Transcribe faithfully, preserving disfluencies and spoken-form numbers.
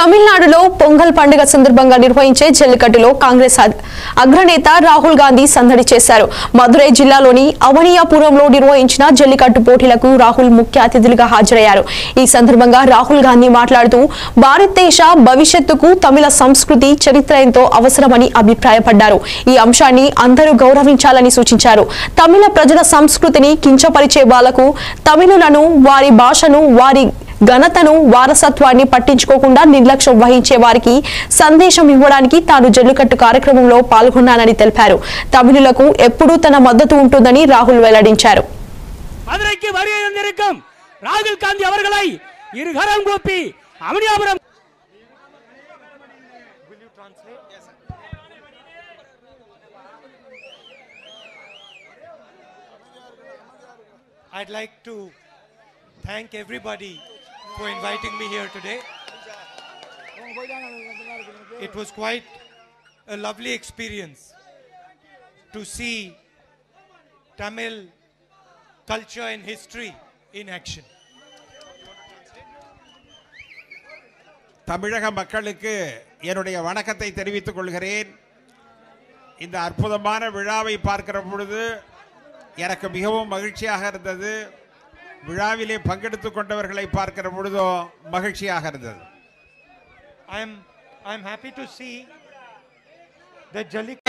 తమిళనాడులో పొంగల్ పండుగ సందర్భంగా నిర్వహించే జల్లికట్టులో కాంగ్రెస్ అగ్రనేత రాహుల్ గాంధీ సందడి చేశారు. మదురై జిల్లాలోని అవనియాపురంలో నిర్వహించిన జల్లికట్టు పోటీలకు రాహుల్ ముఖ్య అతిథులుగా హాజరయ్యారు. ఈ సందర్భంగా రాహుల్ గాంధీ మాట్లాడుతూ భారతదేశ భవిష్యత్తుకు తమిళ సంస్కృతి చరిత్ర ఎంతో అవసరమని అభిప్రాయపడ్డారు. ఈ అంశాన్ని అందరూ గౌరవించాలని సూచించారు. తమిళ ప్రజల సంస్కృతిని కించపరిచే వాళ్లకు తమిళులను, వారి భాషను, వారి ఘనతను, వారసత్వాన్ని పట్టించుకోకుండా నిర్లక్ష్యం వహించే వారికి సందేశం ఇవ్వడానికి తాను జల్లికట్టు కార్యక్రమంలో పాల్గొన్నానని తెలిపారు. తమిళులకు ఎప్పుడూ తన మద్దతు ఉంటుందని రాహుల్ వెల్లడించారు. மதுரைக்கு வருகை தந்திருக்கும் ராகுல் காந்தி அவர்களை இருகரம் கூப்பி Avaniyapuram I'd like to thank everybody for inviting me here today. It was quite a lovely experience to see Tamil culture and history in action. தமிழக மக்களுக்கு என்னுடைய வணக்கத்தை தெரிவித்துக் கொள்கிறேன். இந்த அற்புதமான விழாவை பார்க்கிற பொழுது எனக்கு மிகவும் மகிழ்ச்சியாக இருந்தது. விழாவிலே பங்கெடுத்துக் கொண்டவர்களை பார்க்கிற பொழுதோ மகிழ்ச்சியாக இருந்தது. I am I am happy to see that Jallikattu